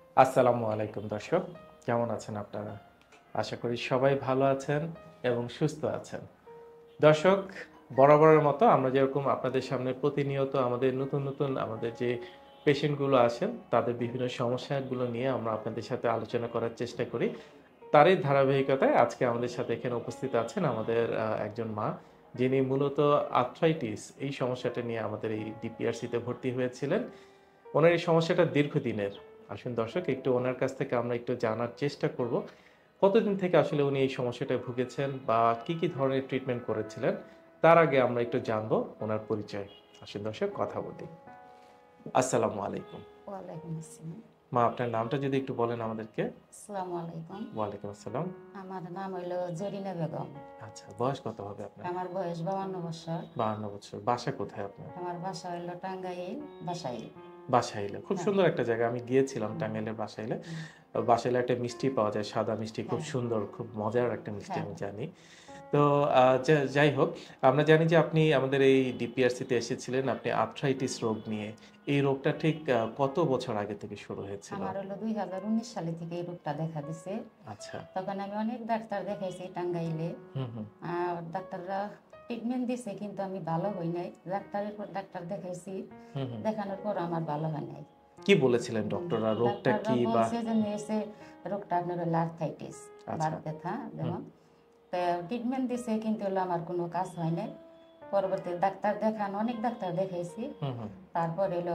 আসসালামু আলাইকুম দর্শক, কেমন আছেন আপনারা? আশা করি সবাই ভালো আছেন এবং সুস্থ আছেন। দর্শক, বরাবরের মতো আমরা যেরকম আপনাদের সামনে প্রতিনিয়ত আমাদের নতুন নতুন আমাদের যে পেশেন্টগুলো আসেন তাদের বিভিন্ন সমস্যাগুলো নিয়ে আমরা আপনাদের সাথে আলোচনা করার চেষ্টা করি। তারই ধারাবাহিকতায় আজকে আমাদের সাথে এখানে উপস্থিত আছেন আমাদের একজন মা, যিনি মূলত আর্থ্রাইটিস এই সমস্যাটা নিয়ে আমাদের এই ডিপিআরসিতে ভর্তি হয়েছিলেন। ওনার এই সমস্যাটা দীর্ঘদিনের। আসুন দর্শক, একটু ওনার কাছ থেকে আমরা একটু জানার চেষ্টা করব। কতদিন থেকে আসলে উনি এই সমস্যাটায় ভুগেছেন বা কি ধরনের ট্রিটমেন্ট করেছিলেন? তার আগে আমরা একটু জানবো ওনার পরিচয়। আসুন দর্শক, কথা বলি। আসসালামু আলাইকুম। ওয়ালাইকুম আসসালাম। মা, আপনার নামটা যদি একটু বলেন আমাদেরকে। আসসালামু আলাইকুম। ওয়ালাইকুম আসসালাম। আমার নাম হইল জরিনা বেগম। আচ্ছা, বয়স কত হবে আপনার? আমার বয়স 52 বছর। 52 বছর। বাসা কোথায় আপনার? আমার বাসা হইল টাঙ্গাইল, বাসাইল। বাসাইলে। খুব হ্যাঁ। সুন্দর একটা জায়গা। আমি গিয়েছিলাম টাঙ্গাইলের বাসাইলে। হুম। বাসাইলে একটা মিষ্টি পাওয়া যায়, সাদা মিষ্টি, খুব হ্যাঁ। সুন্দর, খুব মজার একটা মিষ্টি, হ্যাঁ। আমি জানি। তো যাই হোক, আমরা জানি যে আপনি আমাদের এই ডিপিআরসিতে এসেছিলেন আপনি আর্থ্রাইটিস রোগ নিয়ে। এই রোগটা ঠিক কত বছর আগে থেকে শুরু হয়েছিল? আমার হলো 2019 সালে থেকে এই রোগটা দেখা দিছে। আচ্ছা। তখন আমি অনেক ডাক্তার দেখাইছি টাঙ্গাইলে। হুম। ডাক্তাররা ট্রিটমেন্ট দিছে, কিন্তু আমি ভালো হই নাই। ডাক্তারের পর ডাক্তার দেখাইছি, হুম। দেখানোর পর আমার ভালো হয় নাই। কি বলেছিলেন ডক্টররা? রোগটা ডাক্তাররা কি বা? বলছে যে নিয়েছে রোগটা আপনার হলো আর্থাইটিস, আচ্ছা। বাত ব্যথা হুম যেমন। তো ট্রিটমেন্ট দিছে, কিন্তু হলো আমার কোনো কাজ হয় নাই। পরবর্তী ডাক্তার দেখান, অনেক ডাক্তার দেখাইছি। হুম। তারপর এলো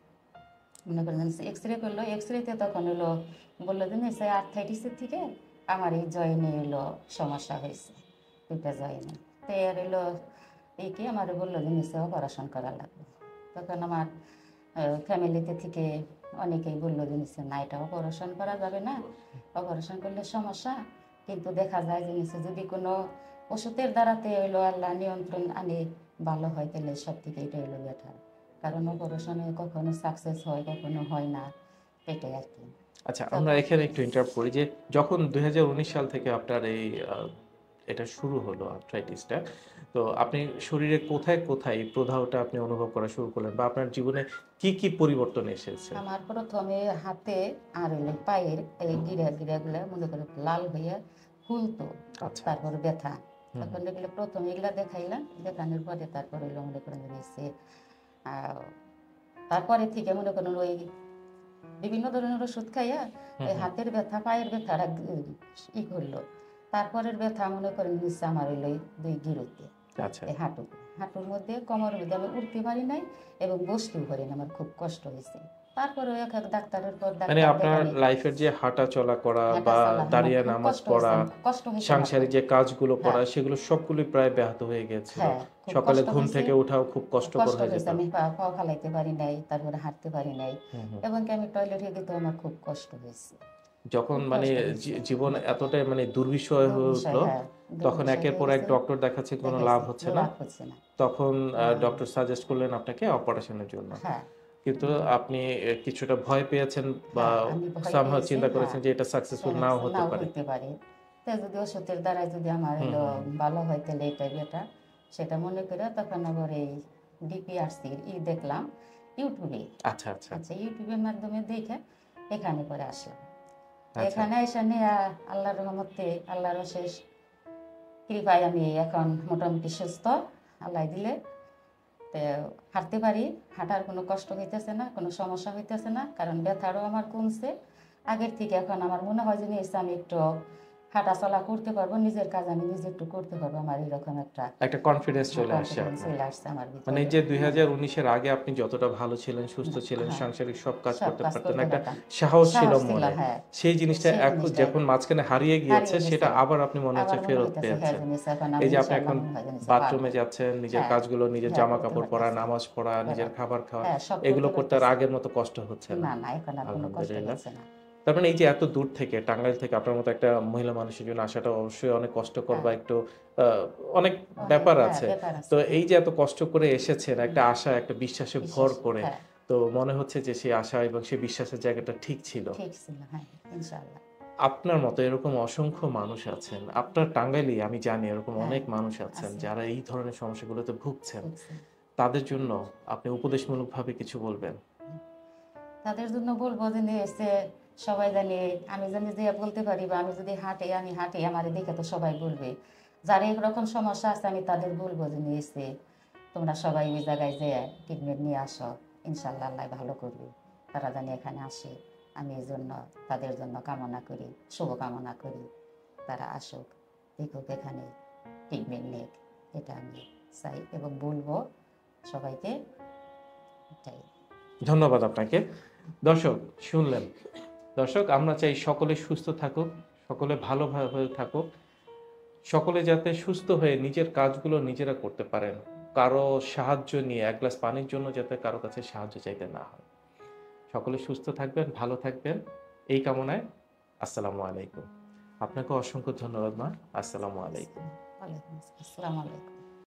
মনে করেন এক্স রে করলো, এক্স রেতে তখন হলো বললো যে নিশ্চয় আর্থাইটিসের থেকে আমার এই জয়েনে এলো সমস্যা হয়েছে, দুইটা জয়েনে। তো এর এলো এই কি আমার বললো যে নিশ্চয় অপারেশন করা লাগবে। তখন আমার ফ্যামিলিতে থেকে অনেকেই বললো যে নিশ্চয় না, এটা অপারেশন করা যাবে না, অপারেশন করলে সমস্যা। কিন্তু দেখা যায় যে নিশ্চয় যদি কোনো ওষুধের দ্বারাতে হইলো আল্লাহ নিয়ন্ত্রণ আনে ভালো হয়, তাহলে সব থেকে এটা হইলো বেটার। কারণ অপারেশনে কখনো সাকসেস হয়, কখনো হয় না, এটাই আর কি। আচ্ছা, আমরা তখন এখানে একটু ইন্টারাপ্ট করি যে যখন 2019 সাল থেকে আপনার এই এটা শুরু হলো আর্থ্রাইটিসটা, তো আপনি শরীরে কোথায় কোথায় এই প্রদাহটা আপনি অনুভব করা শুরু করলেন বা আপনার জীবনে কি পরিবর্তন এসেছে? আমার প্রথমে হাতে আর হইলো পায়ের এই গিরা গিরাগুলো মনে করে লাল হইয়া ফুলতো, আচ্ছা। তারপর ব্যথা। হুম তখন এগুলো প্রথমে এগুলা দেখাইলাম, দেখানোর পরে তারপরে হইলো মনে করেন যে নিচ্ছে তারপরে থেকে মনে করেন ওই বিভিন্ন ধরনের ওষুধ খাইয়া হুম ওই হুম। হাতের ব্যথা পায়ের ব্যথাটা ই করলো। তারপরের ব্যথা মনে করেন নিচ্ছে আমার হইলো এই দুই গিরুতে, আচ্ছা। এই হাঁটুর মধ্যে কোমরের মধ্যে আমি উঠতে পারি নাই এবং বসতেও পারি না, আমার খুব কষ্ট হয়েছে। তারপরে এক এক ডাক্তারের পর মানে ডাক্তার আপনার দেখানি, লাইফের যে হাঁটা চলা করা হাঁটা বা চলা আমার দাঁড়িয়ে খুব নামাজ কষ্ট হয়েছে, পড়া, কষ্ট হয়েছে আমার খুব। সাংসারিক যে কাজগুলো করা হ্যাঁ। সেগুলো সবগুলোই প্রায় ব্যাহত হয়ে গিয়েছিল। হ্যাঁ, খুব সকালে কষ্ট ঘুম হয়েছে। থেকে ওঠাও খুব কষ্টকর কষ্ট হয়ে যেত। হয়েছে, আমি পাও ফালাইতে পারি নাই, তারপরে হাঁটতে পারি নাই। হুম। এবং কি আমি টয়লেটে যেতেও আমার খুব কষ্ট হয়েছে, যখন খুব মানে কষ্ট হয়েছে। জীবন এতটাই মানে দুর্বিষহ হয়ে দুর্বিষয়, উঠলো, হ্যাঁ, তখন দুর্বিষয় একের হয়ে পর এক গেছে। ডক্টর দেখাচ্ছে কোনো লাভ দেখাইছে, হচ্ছে না। লাভ হচ্ছে না। তখন হ্যাঁ। ডক্টর সাজেস্ট করলেন আপনাকে অপারেশনের জন্য। হ্যাঁ। কিন্তু আপনি কিছুটা ভয় পেয়েছেন বা হ্যাঁ, আমি ভয় সামহাউ পেয়েছি। চিন্তা হ্যাঁ, করেছেন যে এটা সাকসেসফুল নাও হতে নাও পারে। হইতে পারে। তো যদি ওষুধের দ্বারা যদি আমার হলো হুম। ভালো হয়, তাহলে এটাই বেটার। সেটা মনে করে তখন আবার এই ডিপিআরসির দেখলাম ইউটিউবে। আচ্ছা, আচ্ছা, আচ্ছা, ইউটিউবের মাধ্যমে দেখে এখানে করে আসলাম। আচ্ছা, এখানে এসে নিয়ে আল্লাহর রহমতে, আল্লাহর অশেষ কৃপায় আমি এখন মোটামুটি সুস্থ, আল্লাহ দিলে। তো হাঁটতে পারি, হাঁটার কোনো কষ্ট হইতেছে না, কোনো সমস্যা হইতেছে না, কারণ ব্যথারও আমার কমছে আগের থেকে। এখন আমার মনে হয় যে এসে আমি একটু হাঁটা চলা করতে পারবো, নিজের কাজ আমি নিজে একটু করতে পারবো, আমার এরকম একটা একটা কনফিডেন্স চলে আসছে কনফিডেন্স আপনার। চলে আসছে আমার মানে ভিতরে। এই যে হ্যাঁ। 2019 এর আগে আপনি যতটা ভালো ছিলেন, সুস্থ ছিলেন, হ্যাঁ, সাংসারিক সব কাজ সব করতে কাজ পারতেন, করতে একটা পারতাম, সাহস ছিল সাহস ছিল। মনে। হ্যাঁ, সেই জিনিসটা সেই এখন জিনিসটাই যখন মাঝখানে হারিয়ে গিয়েছে হারিয়ে সেটা গেছে। আবার আপনি মনে হচ্ছে আবার মনে ফেরত হইতেছে হ্যাঁ পেয়েছেন। জিনিস এখন এই আমি যে আপনি ইনশাল্লাহ এখন মনে হয় জিনিস পারবো। বাথরুমে যাচ্ছেন, নিজের হ্যাঁ। কাজগুলো, নিজের হ্যাঁ, জামা করতে কাপড় পরা, পারতেছি। নামাজ পড়া, নিজের হ্যাঁ। খাবার খাওয়া, হ্যাঁ, সব এগুলো করতে করতে আর পারতেছি। আগের মতো কষ্ট হচ্ছে না। না, না, এখন আর কোনো কষ্ট আলহামদুলিল্লাহ। হচ্ছে না। তার মানে এই যে এত দূর থেকে টাঙ্গাইল থেকে আপনার মতো একটা মহিলা মানুষের জন্য আসাটা অবশ্যই অনেক কষ্টকর হ্যাঁ, বা একটু অনেক অনেক। ব্যাপার হ্যাঁ, আছে। ব্যাপার তো আছে। এই হ্যাঁ। যে এত কষ্ট করে এসেছেন একটা আশা, একটা বিশ্বাসে ভর বিশ্বাস। করে, হ্যাঁ, তো মনে হচ্ছে যে সেই আশা এবং সেই বিশ্বাসের জায়গাটা ঠিক ছিল। ঠিক ছিল। হ্যাঁ, ইনশাল্লাহ। আপনার মতো এরকম অসংখ্য মানুষ আছেন। আপনার টাঙ্গাইলেই আমি জানি এরকম হ্যাঁ, অনেক মানুষ আছেন আছে। যারা এই ধরনের সমস্যাগুলোতে ভুগছেন। বুঝছি। তাদের জন্য আপনি উপদেশমূলকভাবে কিছু বলবেন? তাদের জন্য বলবো যে এসে সবাই জানি, আমি জানি যে বলতে পারি, বা আমি যদি আমি হাঁটি আমার দেখে তো সবাই বলবে, যারা এরকম সমস্যা আছে আমি তাদের বলবো যে নিয়েছে, তোমরা সবাই ওই জায়গায় যে ট্রিটমেন্ট নিয়ে আসো, ইনশাল্লাহ আল্লাহ ভালো করবে। তারা জানি এখানে আসে, আমি এই জন্য তাদের জন্য কামনা করি, শুভকামনা করি, তারা আসুক, দেখুক, এখানে ট্রিটমেন্ট নেক, এটা আমি চাই এবং বলবো সবাইকে, এটাই। ধন্যবাদ আপনাকে। দর্শক শুনলেন, দর্শক আমরা চাই সকলে সুস্থ থাকুক, সকলে ভালোভাবে থাকুক, সকলে যাতে সুস্থ হয়ে নিজের কাজগুলো নিজেরা করতে পারেন, কারো সাহায্য নিয়ে এক গ্লাস পানির জন্য যাতে কারো কাছে সাহায্য চাইতে না হয়। সকলে সুস্থ থাকবেন, ভালো থাকবেন, এই কামনায় আসসালামু আলাইকুম। আপনাকে অসংখ্য ধন্যবাদ মা। আসসালামু আলাইকুম। ওয়ালাইকুম আসসালাম, আসসালামু আলাইকুম।